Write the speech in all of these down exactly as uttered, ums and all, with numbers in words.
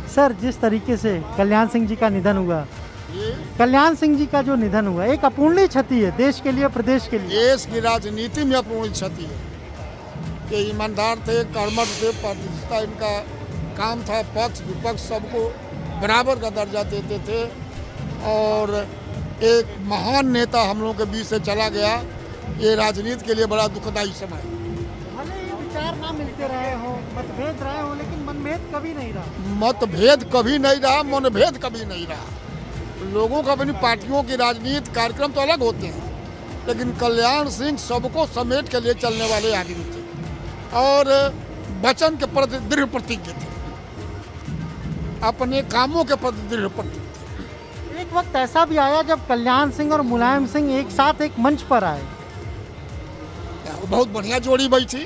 Sir, जिस तरीके से कल्याण सिंह जी का निधन हुआ, कल्याण सिंह जी का जो निधन हुआ एक अपूर्णीय क्षति है देश के लिए, प्रदेश के लिए। देश की राजनीति में अपूर्णीय क्षति है कि ईमानदार थे, कर्मठ थे, पारदर्शिता इनका काम था, पक्ष विपक्ष सबको बराबर का दर्जा देते थे और एक महान नेता हम लोगों के बीच से चला गया। ये राजनीति के लिए बड़ा दुखदायी समय है। भले ही विचार ना मिलते रहे हो, मतभेद रहे हो, लेकिन मनभेद कभी नहीं रहा। मतभेद कभी नहीं रहा, मनभेद कभी नहीं रहा। लोगों का अपनी पार्टियों की राजनीति कार्यक्रम तो अलग होते हैं, लेकिन कल्याण सिंह सबको समेट के लिए चलने वाले आदमी थे और वचन के प्रति दृढ़ प्रतिज्ञ थे, अपने कामों के प्रति दृढ़ प्रतिज्ञ थे। एक वक्त ऐसा भी आया जब कल्याण सिंह और मुलायम सिंह एक साथ एक मंच पर आए। बहुत बढ़िया जोड़ी बैठी,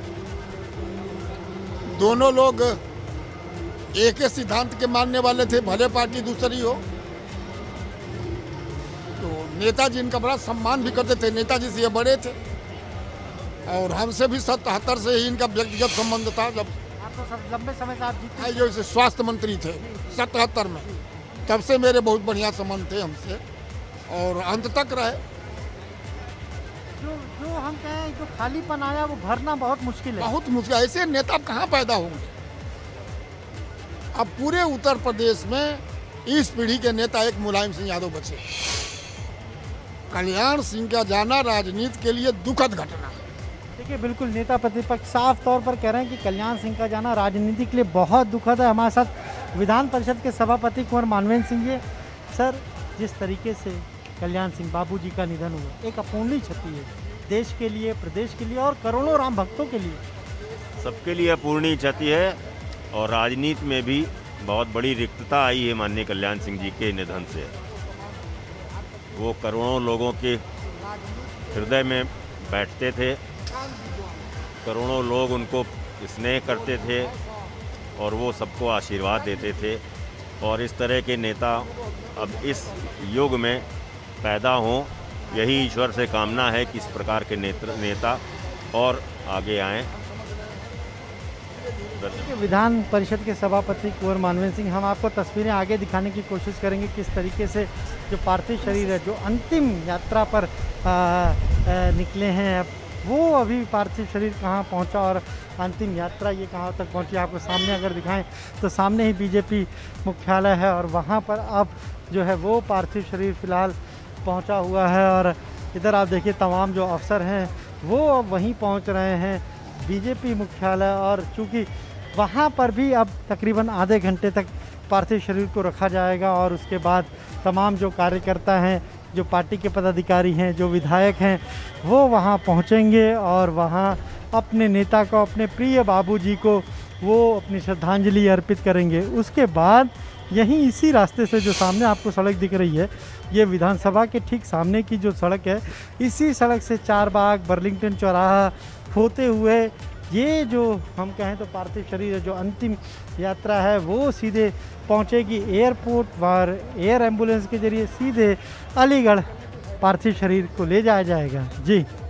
दोनों लोग एक ही सिद्धांत के मानने वाले थे, भले पार्टी दूसरी हो। तो नेताजी इनका बड़ा सम्मान भी करते थे, नेताजी से ये बड़े थे और हमसे भी सतहत्तर से ही इनका व्यक्तिगत संबंध था। जब आप तो सब लंबे समय से आप जीते जो इसे स्वास्थ्य मंत्री थे सतहत्तर में, तब से मेरे बहुत बढ़िया संबंध थे हमसे और अंत तक रहे। जो जो हम कहें जो खालीपन आया वो भरना बहुत मुश्किल है। बहुत मुश्किल, ऐसे नेता अब कहाँ पैदा होंगे। अब पूरे उत्तर प्रदेश में इस पीढ़ी के नेता एक मुलायम सिंह यादव बचे। कल्याण सिंह का जाना राजनीति के लिए दुखद घटना है। देखिए, बिल्कुल नेता प्रतिपक्ष साफ तौर पर कह रहे हैं कि कल्याण सिंह का जाना राजनीति के लिए बहुत दुखद है। हमारे साथ विधान परिषद के सभापति कुंवर मानवेंद्र सिंह जी। सर, जिस तरीके से कल्याण सिंह बाबू जी का निधन हुआ एक अपूर्णीय क्षति है देश के लिए, प्रदेश के लिए और करोड़ों राम भक्तों के लिए। सबके लिए अपूर्णीय क्षति है और राजनीति में भी बहुत बड़ी रिक्तता आई है माननीय कल्याण सिंह जी के निधन से। वो करोड़ों लोगों के हृदय में बैठते थे, करोड़ों लोग उनको स्नेह करते थे और वो सबको आशीर्वाद देते थे। और इस तरह के नेता अब इस युग में पैदा हों, यही ईश्वर से कामना है कि इस प्रकार के नेत्र नेता और आगे आएं। विधान परिषद के सभापति कुंवर मानवेंद्र सिंह, हम आपको तस्वीरें आगे दिखाने की कोशिश करेंगे किस तरीके से जो पार्थिव शरीर है जो अंतिम यात्रा पर आ, आ, निकले हैं, अब वो अभी पार्थिव शरीर कहाँ पहुंचा और अंतिम यात्रा ये कहाँ तक पहुंची। आपको सामने अगर दिखाएं तो सामने ही बीजेपी मुख्यालय है और वहाँ पर अब जो है वो पार्थिव शरीर फिलहाल पहुंचा हुआ है। और इधर आप देखिए तमाम जो अफसर हैं वो अब वहीं पहुंच रहे हैं बीजेपी मुख्यालय। और चूँकि वहाँ पर भी अब तकरीबन आधे घंटे तक पार्थिव शरीर को रखा जाएगा और उसके बाद तमाम जो कार्यकर्ता हैं, जो पार्टी के पदाधिकारी हैं, जो विधायक हैं, वो वहाँ पहुँचेंगे और वहाँ अपने नेता को, अपने प्रिय बाबूजी को वो अपनी श्रद्धांजलि अर्पित करेंगे। उसके बाद यहीं इसी रास्ते से जो सामने आपको सड़क दिख रही है, ये विधानसभा के ठीक सामने की जो सड़क है, इसी सड़क से चारबाग, बर्लिंगटन चौराहा होते हुए ये जो हम कहें तो पार्थिव शरीर जो अंतिम यात्रा है वो सीधे पहुंचेगी एयरपोर्ट पर, एयर एम्बुलेंस के जरिए सीधे अलीगढ़ पार्थिव शरीर को ले जाया जाएगा। जी।